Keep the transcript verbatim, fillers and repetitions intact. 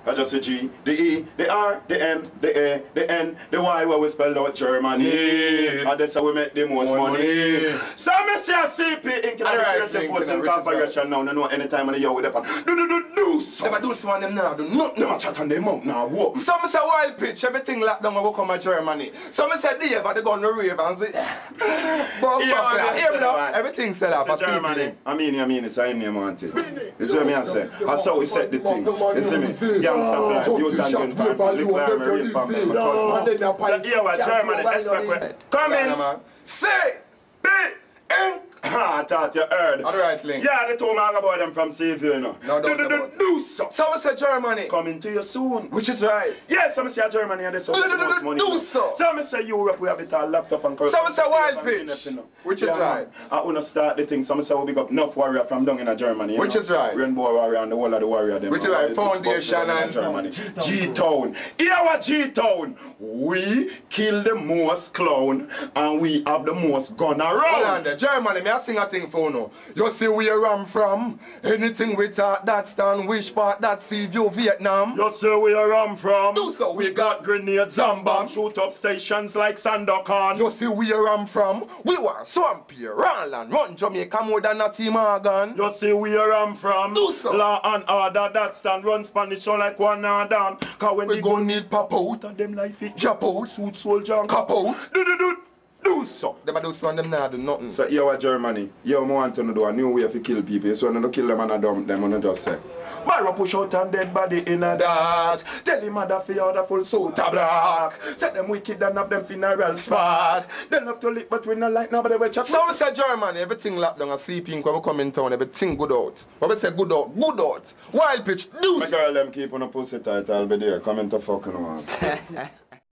I just say G, the E, the R, the M, the A, the N, the Y, where we spell out Germany. And that's how we make the most money. money. So I say a C P Inc in the creative forcing corporation now. They know anytime in the year with them. Do do do do so. They do some of them now. Do not never chat on them out now. Whoop. Some say wild pitch, everything locked down when we come to Germany. Some say Dave, they go on the rave and say, but yeah, everything set up. Germany. I mean, I mean, it's a name want it. You see what I say? That's how we set the thing. You see me? Youngster flag, youth and gun pan, lick where I'm ready from them. So here we Germany, expect comments. Say, B, N. I thought you heard. All right, Link. Yeah, they told me about them from Seaview, you know. No, don't do, do, do, do so. So we say Germany. Coming to you soon. Which is right. Yes, so I say Germany and they say the most money. Do so. So I say Europe, we have it all laptop and so we say wild pitch. Which is yeah, right. I want to start the thing. So I say we big up enough warrior from down in Germany. Which know? is right. Rainbow warrior and the whole of the warrior. Them Which is right. Foundation and Germany. G-Town. Here our G-Town. We kill the most clown and we have the most gun around. Hold on there. Germany, may I sing a thing for no. You see where I'm from. Anything we talk, that's done. Which part, that's Seaview, Vietnam. You see where I'm from. Do so. We got grenades and bombs. Shoot up stations like Sandokan. You see where I'm from. We were Swampy, Ranland, run Jamaica more than a Team Morgan. You see where I'm from. Do so. Law and order, that stand run Spanish on like one and down. Cause when we gon' need pop out and them life it jump out, suit soldier and cop out. Do do do. Do so. Them a do so and them now do nothing. So you are Germany. You want to do a new way to kill people. So you don't kill them and dump them and just say. Myra push out and dead body in a that. Tell him mother for your full suit a black. Set them wicked and have them funeral spot. Then have to lick but we not like nobody will chat. So we say Germany, everything locked down. A C P Inc when we come in town, everything good out. What we say good out, good out. Wild pitch, do. My girl them keep on a pussy tight, I'll be there. Come in to fucking one.